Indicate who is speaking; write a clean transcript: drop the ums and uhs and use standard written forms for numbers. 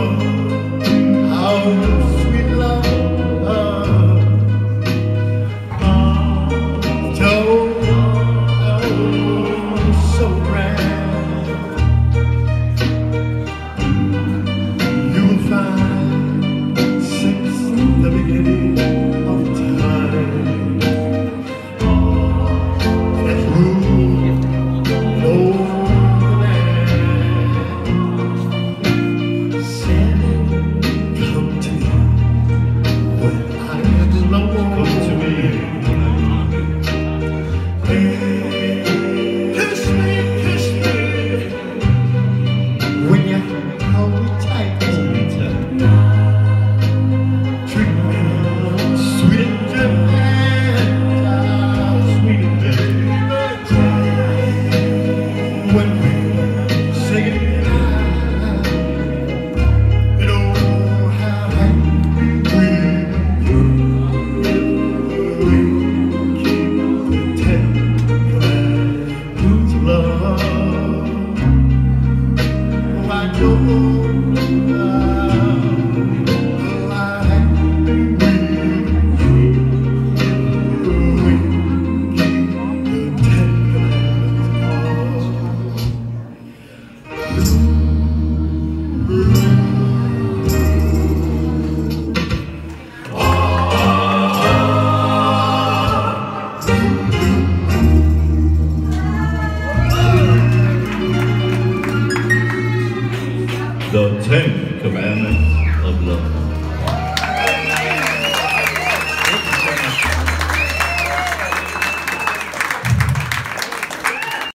Speaker 1: how sweet love, so grand. You'll find since the beginning of time that ruled over the land said, "Come to me when I am alone." Come to me. Kiss me when you hold me tight. Treat me sweet and sweet when we say goodnight. And oh, how happy we keep the tender love. Oh, I know
Speaker 2: The Ten Commandments.